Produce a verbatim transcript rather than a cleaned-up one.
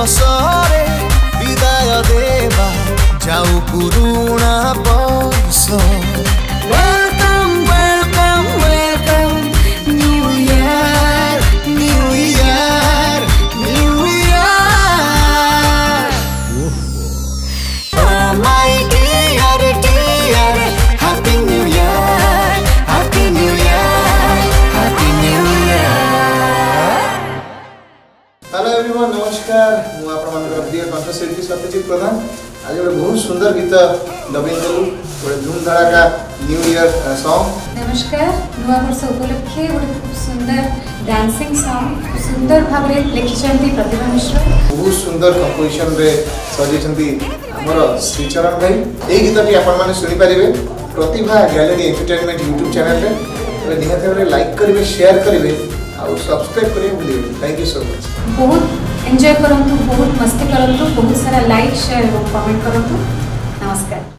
हसरे विदाय देवा जाऊ पुरुणा बस welcome welcome welcome new year new year new year my dear dear happy new year happy new year happy new year. Hello everyone नमस्कार मु आपण प्रिय कंठशिल्पी सत्यजित प्रधान आज गोटे बहुत सुंदर गीत डबिंग कलु गोटे धूम धड़ाका न्यू ईयर सॉन्ग। नमस्कार नुआ वर्ष उपलक्षे गोटे खूब सुंदर डांसिंग सॉन्ग सुंदर भाव में लिखिछंती प्रतिभा मिश्र बहुत सुंदर कंपोजिशन रे सजेछंती हमर श्रीचरण भाई। ए गीतटी आपण माने सुनि परिबे Pratibha gallery entertainment YouTube channel रे तो निहाते भाबरे लाइक करिवे शेयर करिवे और सब्सक्राइब करिवे भूलिबे। Thank you so much. बहुत एंजॉय करंतु बहुत मस्ती करंतु बहुत सारा लाइक शेयर और कमेंट करंतु। नमस्कार।